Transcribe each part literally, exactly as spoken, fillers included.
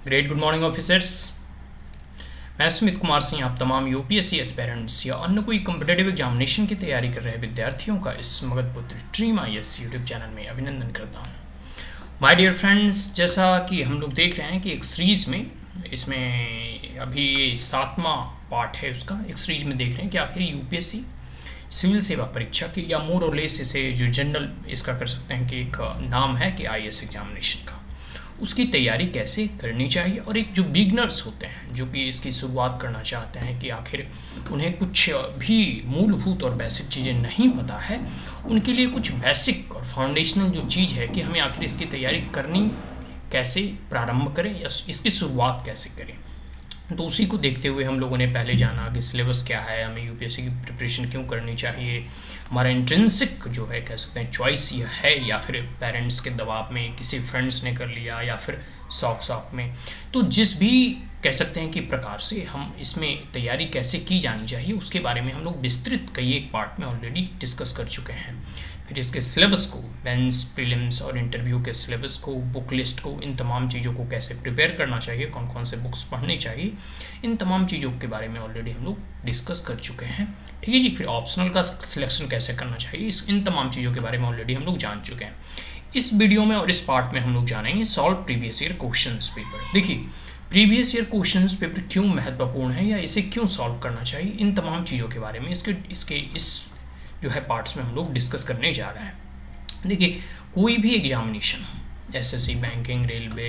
Great good morning officers. मैं सुमित कुमार सिंह आप तमाम यूपीएससी एस्पिरेंट्स या अन्य कोई कॉम्पिटिटिव एग्जामिनेशन की तैयारी कर रहे विद्यार्थियों का इस मगध पुत्र ड्रीम आईएएस यूट्यूब चैनल में अभिनंदन करता हूं। माय डियर फ्रेंड्स, जैसा कि हम लोग देख रहे हैं कि एक सीरीज़ में इसमें अभी सातवां पार्ट है उसका, एक सीरीज में देख रहे हैं कि आखिर यूपीएससी सिविल सेवा परीक्षा की या मोर और लेस इसे जो जनरल इसका कर सकते हैं कि एक नाम है कि आईएएस एग्जामिनेशन का, उसकी तैयारी कैसे करनी चाहिए। और एक जो बिगनर्स होते हैं जो कि इसकी शुरुआत करना चाहते हैं कि आखिर उन्हें कुछ भी मूलभूत और बेसिक चीज़ें नहीं पता है, उनके लिए कुछ बेसिक और फाउंडेशनल जो चीज़ है कि हमें आखिर इसकी तैयारी करनी कैसे प्रारंभ करें या इसकी शुरुआत कैसे करें। तो उसी को देखते हुए हम लोगों ने पहले जाना कि सिलेबस क्या है, हमें यूपीएससी की प्रिपरेशन क्यों करनी चाहिए, हमारा इंट्रिंसिक जो है कह सकते हैं चॉइस ये है या फिर पेरेंट्स के दबाव में किसी फ्रेंड्स ने कर लिया या फिर शौक शौक में। तो जिस भी कह सकते हैं कि प्रकार से हम इसमें तैयारी कैसे की जानी चाहिए उसके बारे में हम लोग विस्तृत कई एक पार्ट में ऑलरेडी डिस्कस कर चुके हैं। फिर इसके सिलेबस को, मेंस, प्रीलिम्स और इंटरव्यू के सिलेबस को, बुक लिस्ट को, इन तमाम चीज़ों को कैसे प्रिपेयर करना चाहिए, कौन कौन से बुक्स पढ़नी चाहिए, इन तमाम चीज़ों के बारे में ऑलरेडी हम लोग डिस्कस कर चुके हैं। ठीक है जी। फिर ऑप्शनल का सिलेक्शन कैसे करना चाहिए, इस इन तमाम चीज़ों के बारे में ऑलरेडी हम लोग जान चुके हैं। इस वीडियो में और इस पार्ट में हम लोग जानेंगे solve previous year question paper. देखिए, प्रीवियस ईयर क्वेश्चन पेपर क्यों महत्वपूर्ण है या इसे क्यों सॉल्व करना चाहिए, इन तमाम चीज़ों के बारे में इसके इसके इस जो है पार्ट्स में हम लोग डिस्कस करने जा रहे हैं। देखिए, कोई भी एग्जामिनेशन, एसएससी, बैंकिंग, रेलवे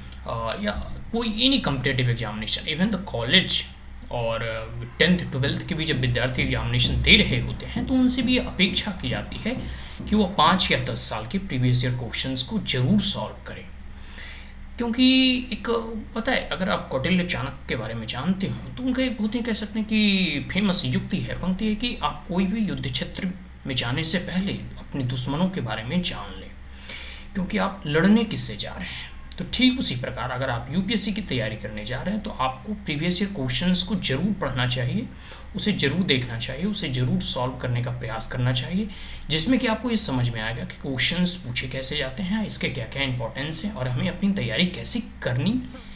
या कोई any competitive examination, even the college और टेंथ ट्वेल्थ के भी जब विद्यार्थी एग्जामिनेशन दे रहे होते हैं तो उनसे भी अपेक्षा की जाती है कि वो पाँच या दस साल के प्रीवियस ईयर क्वेश्चंस को जरूर सॉल्व करें। क्योंकि एक पता है, अगर आप कौटिल्य चाणक्य के बारे में जानते हो तो उनका एक बहुत ही कह सकते हैं कि फेमस युक्ति है, पंक्ति है कि आप कोई भी युद्ध क्षेत्र में जाने से पहले अपने दुश्मनों के बारे में जान लें, क्योंकि आप लड़ने किससे जा रहे हैं। तो ठीक उसी प्रकार अगर आप यूपीएससी की तैयारी करने जा रहे हैं तो आपको प्रीवियस ईयर क्वेश्चंस को जरूर पढ़ना चाहिए, उसे जरूर देखना चाहिए, उसे जरूर सॉल्व करने का प्रयास करना चाहिए, जिसमें कि आपको ये समझ में आएगा कि क्वेश्चंस पूछे कैसे जाते हैं, इसके क्या क्या इंपॉर्टेंस है और हमें अपनी तैयारी कैसे करनी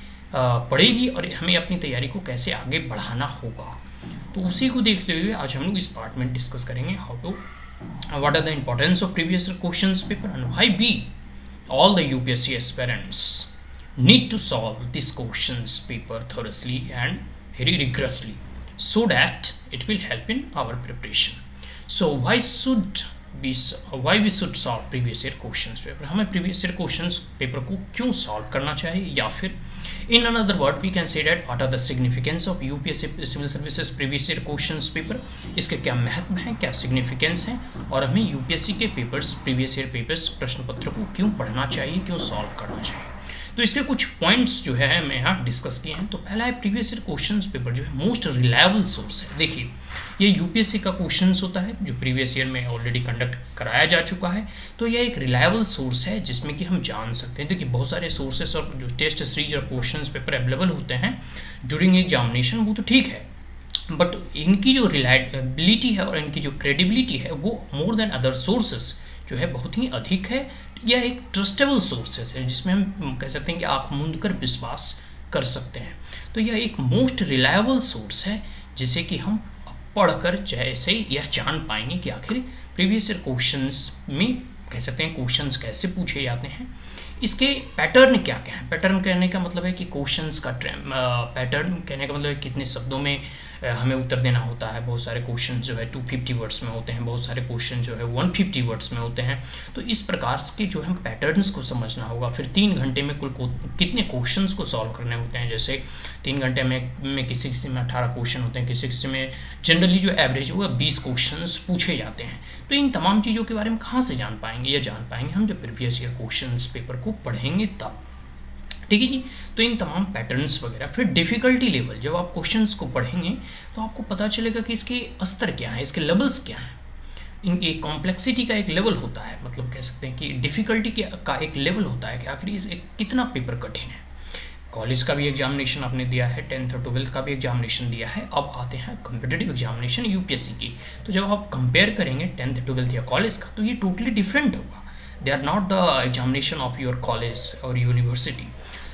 पड़ेगी और हमें अपनी तैयारी को कैसे आगे बढ़ाना होगा। तो उसी को देखते हुए आज हम लोग इस पार्ट में डिस्कस करेंगे how to what are the importance of previous year questions paper and why be all the U P S C aspirants need to solve this questions paper thoroughly and very rigorously so that it will help in our preparation. So why should we why we should solve previous year questions paper? हमें previous year questions paper को क्यों solve करना चाहिए, या फिर in another word we can say that what are the significance of U P S C civil services previous year questions paper, इसके क्या महत्व है, क्या significance है और हमें यूपीएससी के पेपर्स, previous year पेपर्स, प्रश्न पत्र को क्यों पढ़ना चाहिए, क्यों सॉल्व करना चाहिए। तो इसके कुछ पॉइंट्स जो है मैं यहाँ डिस्कस किए हैं। तो पहला है प्रीवियस ईयर क्वेश्चंस पेपर जो है मोस्ट रिलायबल सोर्स है। देखिए, ये यूपीएससी का क्वेश्चंस होता है जो प्रीवियस ईयर में ऑलरेडी कंडक्ट कराया जा चुका है, तो यह एक रिलायबल सोर्स है जिसमें कि हम जान सकते हैं। देखिए, बहुत सारे सोर्सेस और जो टेस्ट सीरीज और क्वेश्चंस पेपर अवेलेबल होते हैं ड्यूरिंग एग्जामिनेशन, वो तो ठीक है, बट इनकी जो रिलायबिलिटी है और इनकी जो क्रेडिबिलिटी है वो मोर देन अदर सोर्सेस जो है बहुत ही अधिक है। यह एक ट्रस्टेबल सोर्सेस है जिसमें हम कह सकते हैं कि आँख मूंद कर विश्वास कर सकते हैं। तो यह एक मोस्ट रिलायबल सोर्स है जिसे कि हम पढ़कर जैसे यह जान पाएंगे कि आखिर प्रीवियस ईयर क्वेश्चंस में कह सकते हैं क्वेश्चंस कैसे पूछे जाते हैं, इसके पैटर्न क्या क्या है। पैटर्न कहने का मतलब है कि क्वेश्चंस का पैटर्न कहने का मतलब है कितने शब्दों में हमें उत्तर देना होता है। बहुत सारे क्वेश्चन जो है दो सौ पचास वर्ड्स में होते हैं, बहुत सारे क्वेश्चन जो है एक सौ पचास वर्ड्स में होते हैं। तो इस प्रकार के जो है पैटर्न्स को समझना होगा। फिर तीन घंटे में कुल कितने क्वेश्चंस को सॉल्व करने होते हैं, जैसे तीन घंटे में में किसी किसी में अठारह क्वेश्चन होते हैं, किसी किसी में जनरली जो एवरेज होगा बीस क्वेश्चन पूछे जाते हैं। तो इन तमाम चीज़ों के बारे में कहाँ से जान पाएंगे, ये जान पाएंगे हम जब प्रीवियस ईयर क्वेश्चन पेपर को पढ़ेंगे तब। ठीक है जी। तो इन तमाम पैटर्न्स वगैरह, फिर डिफ़िकल्टी लेवल, जब आप क्वेश्चंस को पढ़ेंगे तो आपको पता चलेगा कि इसके स्तर क्या है, इसके लेवल्स क्या हैं। इनकी कॉम्प्लेक्सिटी का एक लेवल होता है, मतलब कह सकते हैं कि डिफ़िकल्टी का एक लेवल होता है कि आखिर इस कितना पेपर कठिन है। कॉलेज का भी एग्जामिनेशन आपने दिया है, टेंथ और ट्वेल्थ का भी एग्जामिनेशन दिया है, अब आते हैं कॉम्पिटिटिव एग्जामिनेशन यूपीएससी की। तो जब आप कंपेयर करेंगे टेंथ ट्वेल्थ या कॉलेज का तो ये टोटली डिफरेंट होगा। They are not the examination of your college और यूनिवर्सिटी।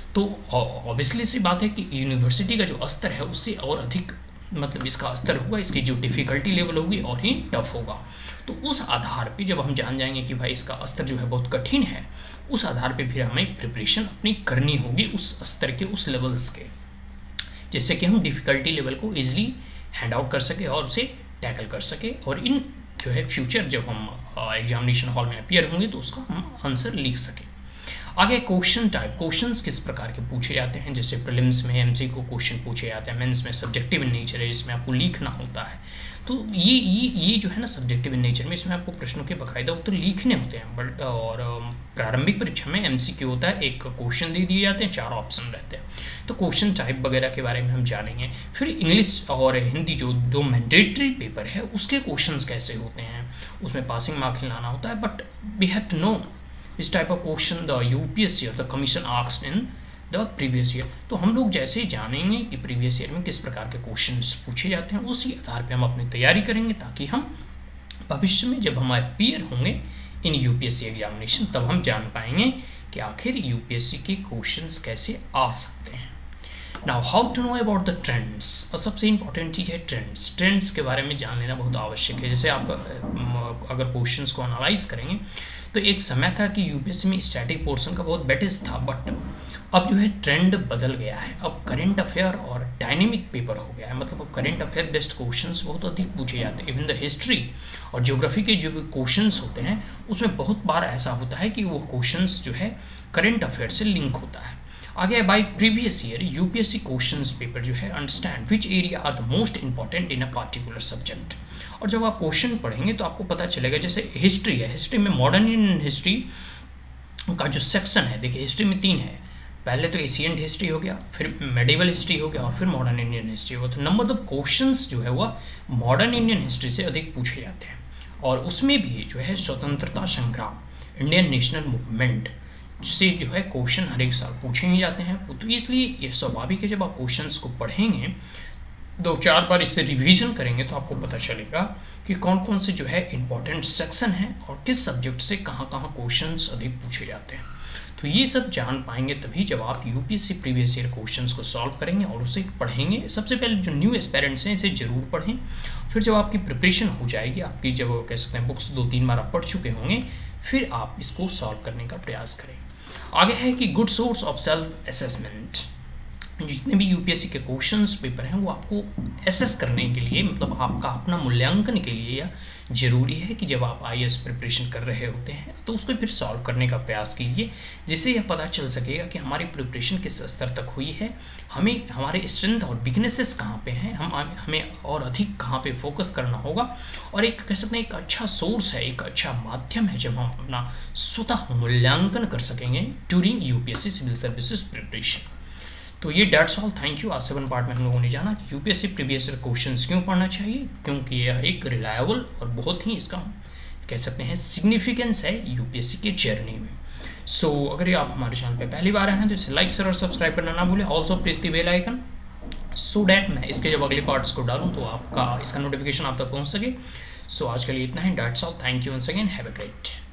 तो ऑब्वियसली सी बात है कि यूनिवर्सिटी का जो स्तर है उससे और अधिक मतलब इसका स्तर होगा, इसकी जो डिफ़िकल्टी लेवल होगी और ही टफ होगा। तो उस आधार पे जब हम जान जाएंगे कि भाई इसका स्तर जो है बहुत कठिन है, उस आधार पे फिर हमें प्रिपरेशन अपनी करनी होगी उस स्तर के, उस लेवल्स के, जिससे कि हम डिफ़िकल्टी लेवल को ईजिली हैंड आउट कर सके और उसे टैकल कर सके, और इन जो है फ्यूचर जब हम एग्जामिनेशन हॉल में अपीयर होंगे तो उसका हम आंसर लिख सकें। आगे क्वेश्चन टाइप, क्वेश्चंस किस प्रकार के पूछे जाते हैं, जैसे प्रीलिम्स में एमसीक्यू क्वेश्चन पूछे जाते हैं, मेंस में सब्जेक्टिव इन नेचर है जिसमें आपको लिखना होता है। तो ये ये ये जो है ना सब्जेक्टिव इन नेचर में, इसमें आपको प्रश्नों के बाकायदा उत्तर लिखने होते हैं। बट और प्रारंभिक परीक्षा में एमसीक्यू होता है, एक क्वेश्चन दे दिए जाते हैं, चार ऑप्शन रहते हैं। तो क्वेश्चन टाइप वगैरह के बारे में हम जानेंगे। फिर इंग्लिश और हिंदी जो दो मैंडेटरी पेपर है उसके क्वेश्चन कैसे होते हैं, उसमें पासिंग मार्क लाना होता है। But we have to know इस type of question the UPSC और the commission asked in the previous year. तो हम लोग जैसे ही जानेंगे कि प्रीवियस ईयर में किस प्रकार के क्वेश्चंस पूछे जाते हैं, उसी आधार पे हम अपनी तैयारी करेंगे, ताकि हम भविष्य में जब हम अपीयर होंगे इन यूपीएससी एग्जामिनेशन तब हम जान पाएंगे कि आखिर यूपीएससी के क्वेश्चंस कैसे आ सकते हैं। Now how to know about the trends, और सबसे इंपॉर्टेंट चीज़ है ट्रेंड्स। ट्रेंड्स के बारे में जान लेना बहुत आवश्यक है। जैसे आप अगर क्वेश्चंस को एनालाइज करेंगे तो एक समय था कि यूपीएससी में स्टैटिक पोर्शन का बहुत बेटेज था, बट अब जो है ट्रेंड बदल गया है। अब करंट अफेयर और डायनेमिक पेपर हो गया है, मतलब अब करंट अफेयर बेस्ड क्वेश्चंस बहुत अधिक पूछे जाते हैं। इवन द हिस्ट्री और ज्योग्राफी के जो भी क्वेश्चंस होते हैं उसमें बहुत बार ऐसा होता है कि वो क्वेश्चंस जो है करंट अफेयर से लिंक होता है। आगे by previous year UPSC questions paper जो है understand which area are the most important in a particular subject. और जब आप क्वेश्चन पढ़ेंगे तो आपको पता चलेगा, जैसे हिस्ट्री है, हिस्ट्री में मॉडर्न इंडियन हिस्ट्री का जो सेक्शन है, देखिए हिस्ट्री में तीन है, पहले तो एशियंट हिस्ट्री हो गया, फिर मेडिवल हिस्ट्री हो गया और फिर मॉडर्न इंडियन हिस्ट्री हो गया। तो नंबर ऑफ क्वेश्चंस जो है वह मॉडर्न इंडियन हिस्ट्री से अधिक पूछे जाते हैं, और उसमें भी जो है स्वतंत्रता संग्राम, इंडियन नेशनल मूवमेंट से जो है क्वेश्चन हर एक साल पूछे ही जाते हैं। तो इसलिए ये स्वाभाविक है, जब आप क्वेश्चंस को पढ़ेंगे दो चार बार इसे रिवीजन करेंगे तो आपको पता चलेगा कि कौन कौन से जो है इंपॉर्टेंट सेक्शन है और किस सब्जेक्ट से कहाँ कहाँ क्वेश्चंस अधिक पूछे जाते हैं। तो ये सब जान पाएंगे तभी जब आप यूपीएससी प्रीवियस ईयर क्वेश्चंस को सॉल्व करेंगे और उसे पढ़ेंगे। सबसे पहले जो न्यू एस्पिरेंट्स हैं इसे जरूर पढ़ें, फिर जब आपकी प्रिपरेशन हो जाएगी, आपकी जब कह सकते हैं बुक्स दो तीन बार आप पढ़ चुके होंगे, फिर आप इसको सॉल्व करने का प्रयास करें। आगे है कि good source of self assessment. जितने भी यूपीएससी के क्वेश्चंस पेपर हैं वो आपको एसेस करने के लिए, मतलब आपका अपना मूल्यांकन के लिए यह जरूरी है कि जब आप आईएएस प्रिपरेशन कर रहे होते हैं तो उसको फिर सॉल्व करने का प्रयास कीजिए, जिससे यह पता चल सकेगा कि हमारी प्रिपरेशन किस स्तर तक हुई है, हमें हमारे स्ट्रेंथ और वीकनेसेस कहाँ पे हैं, हम हमें और अधिक कहाँ पे फोकस करना होगा। और एक कह सकते हैं एक अच्छा सोर्स है, एक अच्छा माध्यम है जब हम अपना स्वतः मूल्यांकन कर सकेंगे during UPSC civil services preparation. तो ये डेट्स ऑल, थैंक यू। आज सेवन पार्ट में हम लोगों ने जाना कि यूपीएससी प्रीवियस ईयर क्वेश्चंस क्यों पढ़ना चाहिए, क्योंकि यह एक रिलायबल और बहुत ही इसका कह सकते हैं सिग्निफिकेंस है यूपीएससी के जर्नी में। सो so, अगर ये आप हमारे चैनल पे पहली बार आए हैं तो इसे लाइक शेयर और सब्सक्राइब करना ना भूलें। Also press the bell icon so that मैं इसके जब अगले पार्ट्स को डालूँ तो आपका इसका नोटिफिकेशन आप तक पहुँच सके। सो so, आज के लिए इतना ही, that's all, thank you once again, have a great day.